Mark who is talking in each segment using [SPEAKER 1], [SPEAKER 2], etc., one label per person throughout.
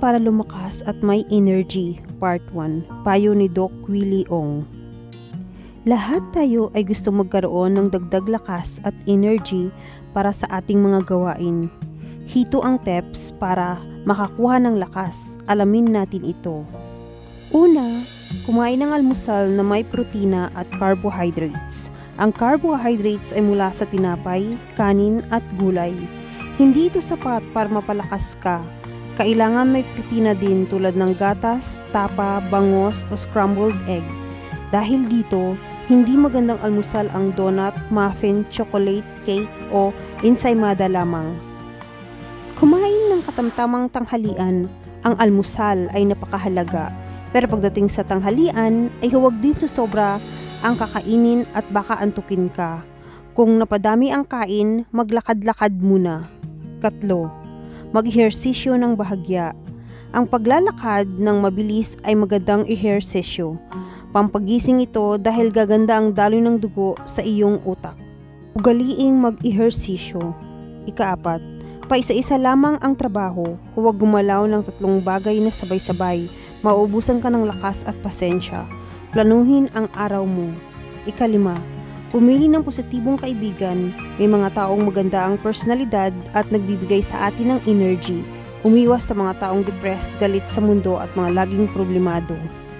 [SPEAKER 1] para lumakas at may energy, Part 1, Payo ni Doc Willie Ong. Lahat tayo ay gusto magkaroon ng dagdag lakas at energy para sa ating mga gawain. Hito ang tips para makakuha ng lakas. Alamin natin ito. Una, kumain ng almusal na may protina at carbohydrates. Ang carbohydrates ay mula sa tinapay, kanin at gulay. Hindi ito sapat para mapalakas ka. Kailangan may protina din tulad ng gatas, tapa, bangos o scrambled egg. Dahil dito, hindi magandang almusal ang donut, muffin, chocolate, cake o ensaymada lamang. Kumain ng katamtamang tanghalian. Ang almusal ay napakahalaga. Pero pagdating sa tanghalian ay huwag din susobra ang kakainin at baka antukin ka. Kung napadami ang kain, maglakad-lakad muna. 3. Mag-ehersisyo ng bahagya. Ang paglalakad ng mabilis ay magandang ehersisyo. Pampagising ito dahil gaganda ang daloy ng dugo sa iyong utak. Ugaliing mag-ehersisyo. 4. Paisa-isa lamang ang trabaho. Huwag gumalaw ng 3 bagay na sabay-sabay. Mauubusan ka ng lakas at pasensya. Planuhin ang araw mo. 5. Pumili ng positibong kaibigan. May mga taong maganda ang personalidad at nagbibigay sa atin ng energy. Umiwas sa mga taong depressed, galit sa mundo at mga laging problemado.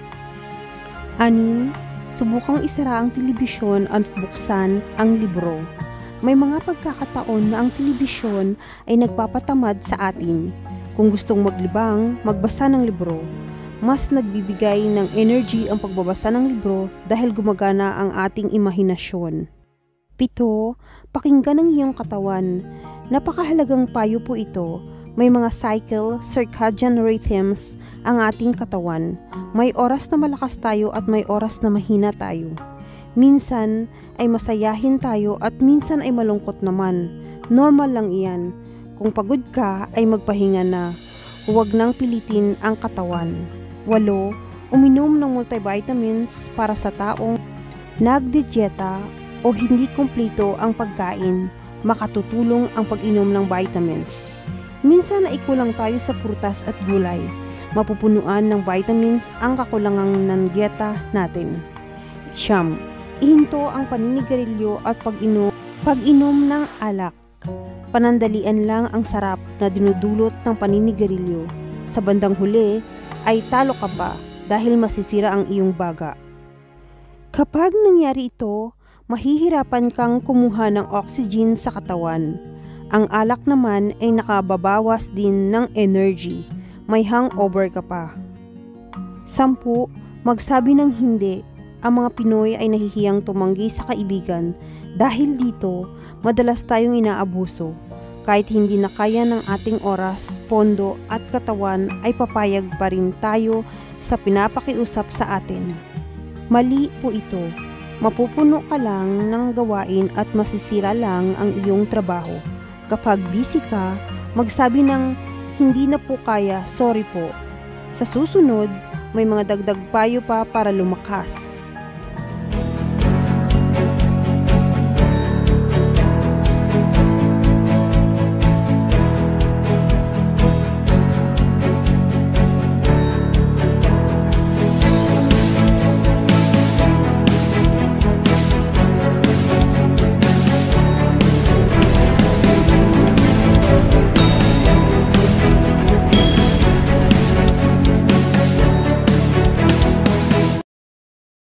[SPEAKER 1] 6. Subukang isara ang telebisyon at buksan ang libro. May mga pagkakataon na ang telebisyon ay nagpapatamad sa atin. Kung gustong maglibang, magbasa ng libro. Mas nagbibigay ng energy ang pagbabasa ng libro dahil gumagana ang ating imahinasyon. 7. Pakinggan ang iyong katawan. Napakahalagang payo po ito. May mga cycle, circadian rhythms ang ating katawan. May oras na malakas tayo at may oras na mahina tayo. Minsan ay masayahin tayo at minsan ay malungkot naman. Normal lang iyan. Kung pagod ka ay magpahinga na. Huwag nang pilitin ang katawan. 8. Uminom ng multivitamins para sa taong nagdidyeta o hindi kumpleto ang pagkain. Makatutulong ang pag-inom ng vitamins. Minsan ay kulang tayo sa prutas at gulay. Mapupunuan ng vitamins ang kakulangan ng dieta natin. 9. Ihinto ang paninigarilyo at pag-inom ng alak. Panandalian lang ang sarap na dinudulot ng paninigarilyo. Sa bandang huli ay talo ka pa dahil masisira ang iyong baga. Kapag nangyari ito, mahihirapan kang kumuha ng oxygen sa katawan. Ang alak naman ay nakababawas din ng energy. May hangover ka pa. 10. Magsabi ng hindi. Ang mga Pinoy ay nahihiyang tumanggi sa kaibigan. Dahil dito, madalas tayong inaabuso. Kahit hindi na kaya ng ating oras, pondo at katawan ay papayag pa rin tayo sa pinapakiusap sa atin. Mali po ito. Mapupuno ka lang ng gawain at masisira lang ang iyong trabaho. Kapag busy ka, magsabi ng hindi na po kaya, sorry po. Sa susunod, may mga dagdag payo pa para lumakas.